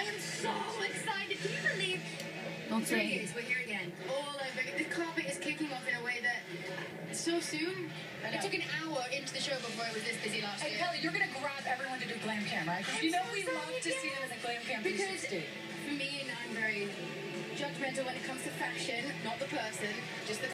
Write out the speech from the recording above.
am so excited. Can you believe? Don't say it. We're here again. All over. The carpet is kicking off in a way that so soon. It took an hour into the show before it was this busy last year. Hey, Kelly, you're going to grab everyone to do glam cam, right? Because you know we love to see them in the glam cam. Because for me, I'm very judgmental when it comes to fashion, not the person, just the